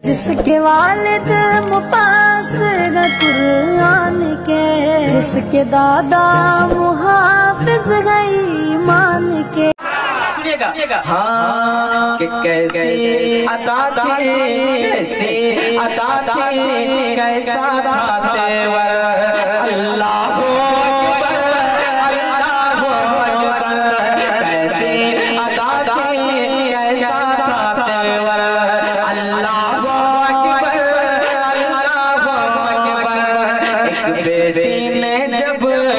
جس کے والد مفسر قرآن کے، جس کے دادا محافظ ایمان کے. سنیے گا ہاں کہ کیسی عطا تھی، کیسی عطا تھی، کیسا تھا تیور. اللہ اکبر اللہ اکبر. کیسی عطا تھی، کیسا تھا تیور. اللہ اکبر اللہ اکبر. ایک بیٹی نے جب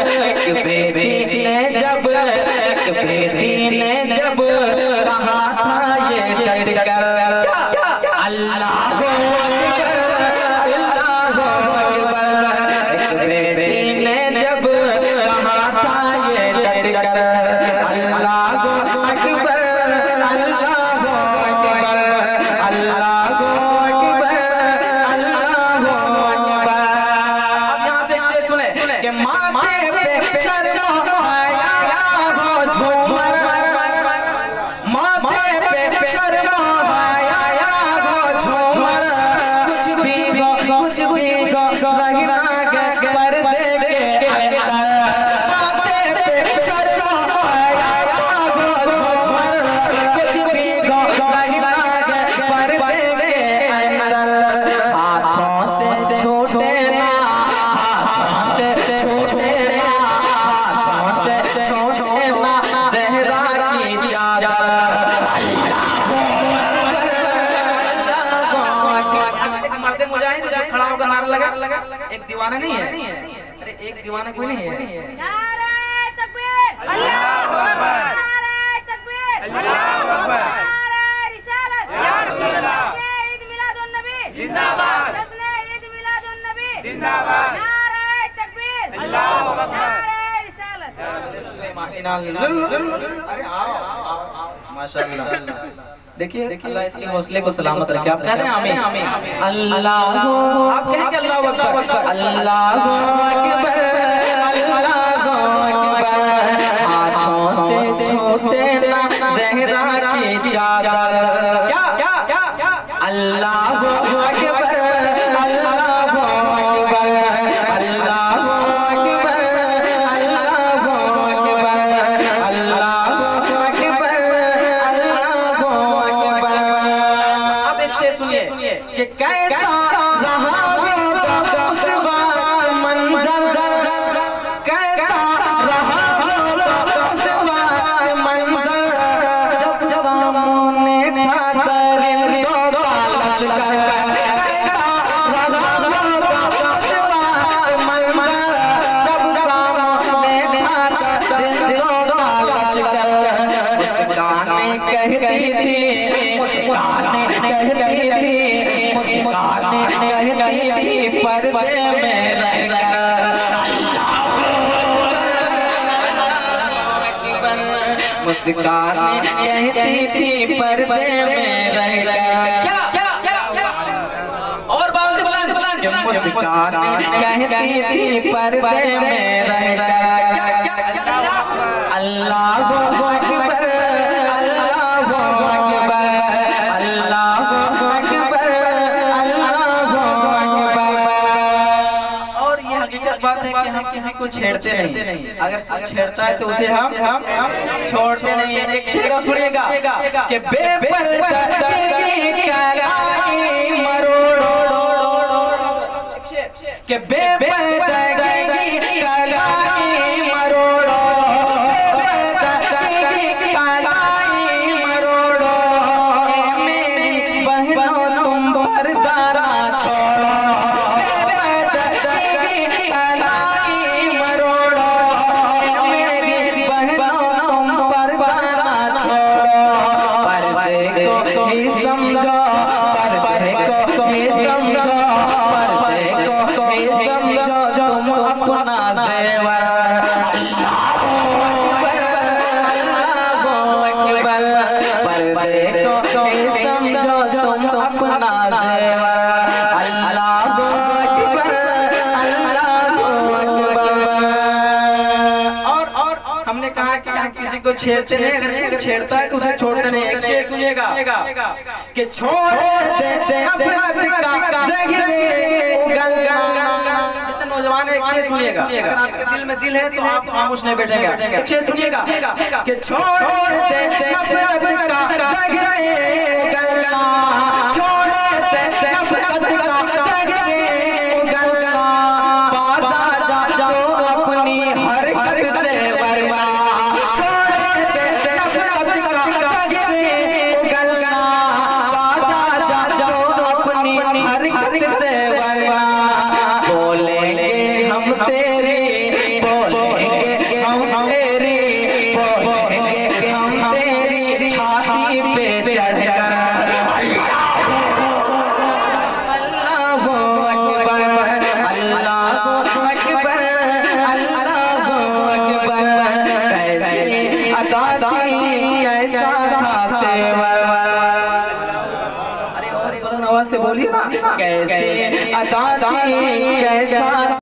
کہا تھا یہ ڈٹ کر اللہ اکبر اللہ اکبر. ایک بیٹی نے جب کہا تھا یہ ڈٹ کر اللہ اکبر اللہ اکبر اللہ اکبر اللہ اکبر. اب یہاں سے ایک شعر سنیں کہ ماتھے پہ شرم آیا ہو جھومر، ماتھے پہ شرم آیا ہو جھومر. کچھ بھی گو رہنا گے پردے کے اندر. ماتھے پہ شرم آیا ہو جھومر. کچھ بھی گو رہنا گے پردے کے اندر. ہاتھوں سے چھوٹے نا، ہاتھوں سے چھوٹے نا، ہاتھوں سے چھوٹے نا زہرا کی چادر. مرد مجاہد جو کھڑا ہو کر نعرہ لگا، ایک دیوانہ نہیں ہے. ارے ایک دیوانہ کوئی نہیں ہے. نعرہ تکبیر، اللہ اکبر، نعرہ تکبیر، اللہ اکبر، نعرہ رسالت، یا رسول اللہ، جشن عید میلاد النبی زندہ باد، جشن عید میلاد النبی زندہ باد. نعرہ تکبیر، اللہ اکبر، نعرہ رسالت. ارے آؤ ماشاءاللہ. دیکھیے اللہ اس کے حوصلے کو سلامت رکھے. آپ کہہ دیں آمین. اللہ آپ کہیں کہ اللہ اکبر اللہ اکبر اللہ اکبر. ہاتھوں سے چھوٹے نا زہرا کی چادر. کیا اللہ اکبر اللہ اکبر اللہ اکبر اللہ اکبر اللہ اکبر اللہ اکبر. اب ایک شعر سنیے کہ کیسا رہا ہوگا اس وقت منظر، کیسا رہا ہوگا اس وقت منظر جب سامنے تھا درندوں کا لشکر. کیسا رہا ہوگا اس وقت منظر جب سامنے تھا درندوں کا لشکر. مسکانیں کہتی تھی، مسکانیں کہتی تھی، مسکانیں کہتی تھی پردے میں رہ کر اللہ اکبر. مسکانیں کہتی تھی پردے میں رہ کر. کیا اور بات بلند کہ مسکانیں کہتی تھی پردے میں رہ کر اللہ اکبر اللہ اکبر اللہ اکبر اللہ اکبر. اور یہ حقیقت بات ہے کہ ہم کسی کو چھیڑتے نہیں. اگر کوئی چھیڑتا ہے تو اسے ہم چھوڑتے نہیں ہیں. ایک شعر سنیے گا کہ بے پردہ کی کلائی مروڑو، کہ بے پردہ کی کلائی مروڑو، بے پردہ کی کلائی مروڑو. میری بہنوں تم پردہ نہ چھوڑو، بے پردہ کی کلائی مروڑو. میری بہنوں تم پردہ نہ چھوڑو. پردے کو ہی سمجھو، پردے کو ہی سمجھو، پردے کو ہی سمجھو تم اپنا زیور. اللہ اکبر اللہ اکبر. پردے کو ہی سمجھو تم اپنا زیور. اللہ اکبر اللہ اکبر. اور ہم نے کہا کہ ہم کسی کو چھیڑتے نہیں، اگر چھیڑتا ہے تو اسے چھوڑتے نہیں. ایک شعر سنیے گا کہ چھوڑ دے نفرت کا زہر اگلنا. جتنے نوجوان ہیں ایک شعر سنیے گا، اگر آپ کے دل میں دل ہے تو آپ خاموش نہیں بیٹھیں گے. ایک شعر سنیے گا کہ چھوڑ دے نفرت کا زہر اگلنا، چھوڑ دے نفرت کا زہر اگلنا، باز آ جا جو اپنی حرکت سے ورنہ، چھوڑ دے نفرت کا زہر اگلنا، باز آ جا جو اپنی حرکت سے ورنہ. بولیں گے ہم تیری، بولیں گے ہم تیری، بولیں گے ہم تیری چھاتی پہ چڑھ کر اللہ اکبر، اللہ اکبر، اللہ اکبر. کیسی ادا تھی، کیسا تھا تیور. ارے اور بلند آواز سے بولیے نا. کیسی ادا تھی، کیسا